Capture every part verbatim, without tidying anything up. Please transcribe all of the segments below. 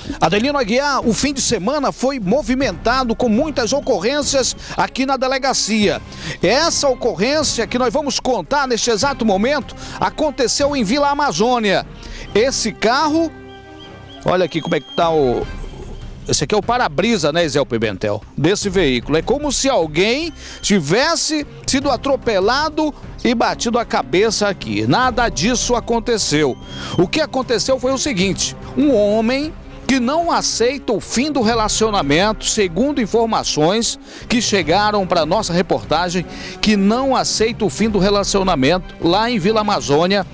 Adelino Aguiar, o fim de semana foi movimentado com muitas ocorrências aqui na delegacia. Essa ocorrência que nós vamos contar neste exato momento aconteceu em Vila Amazônia. Esse carro, olha aqui como é que está o... Esse aqui é o para-brisa, né, Zé Pimentel, desse veículo. É como se alguém tivesse sido atropelado e batido a cabeça aqui. Nada disso aconteceu. O que aconteceu foi o seguinte: um homem que não aceita o fim do relacionamento, segundo informações que chegaram para nossa reportagem, que não aceita o fim do relacionamento lá em Vila Amazônia,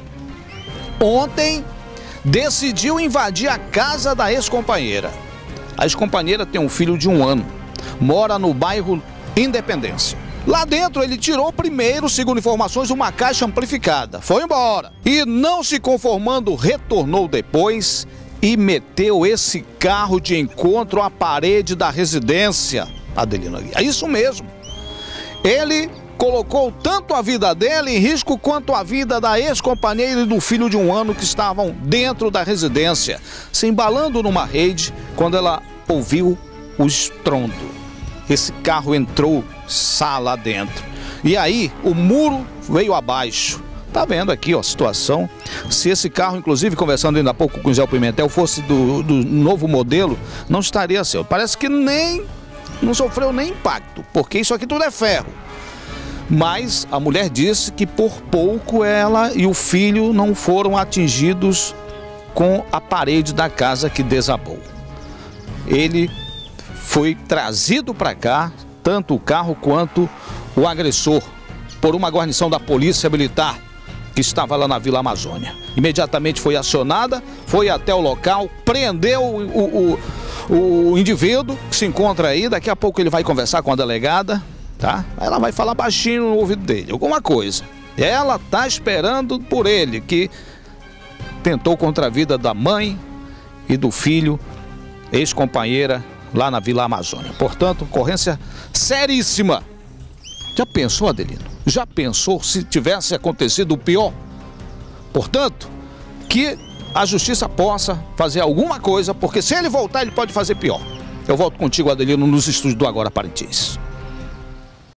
ontem decidiu invadir a casa da ex-companheira. A ex-companheira tem um filho de um ano, mora no bairro Independência. Lá dentro ele tirou primeiro, segundo informações, uma caixa amplificada. Foi embora. E não se conformando, retornou depois e meteu esse carro de encontro à parede da residência. Adelino Aguiar. É isso mesmo. Ele colocou tanto a vida dele em risco quanto a vida da ex-companheira e do filho de um ano que estavam dentro da residência, se embalando numa rede quando ela ouviu o estrondo. Esse carro entrou sala dentro. E aí o muro veio abaixo. Tá vendo aqui, ó, a situação. Se esse carro, inclusive, conversando ainda há pouco com o Zé Pimentel, fosse do, do novo modelo, não estaria assim. Parece que nem, não sofreu nem impacto, porque isso aqui tudo é ferro. Mas a mulher disse que por pouco ela e o filho não foram atingidos com a parede da casa que desabou. Ele foi trazido para cá, tanto o carro quanto o agressor, por uma guarnição da Polícia Militar que estava lá na Vila Amazônia. Imediatamente foi acionada, foi até o local, prendeu o, o, o indivíduo que se encontra aí. Daqui a pouco ele vai conversar com a delegada. Tá? Ela vai falar baixinho no ouvido dele, alguma coisa. Ela tá esperando por ele, que tentou contra a vida da mãe e do filho, ex-companheira, lá na Vila Amazônia. Portanto, ocorrência seríssima. Já pensou, Adelino? Já pensou se tivesse acontecido o pior? Portanto, que a justiça possa fazer alguma coisa, porque se ele voltar, ele pode fazer pior. Eu volto contigo, Adelino, nos estúdios do Agora Parintins.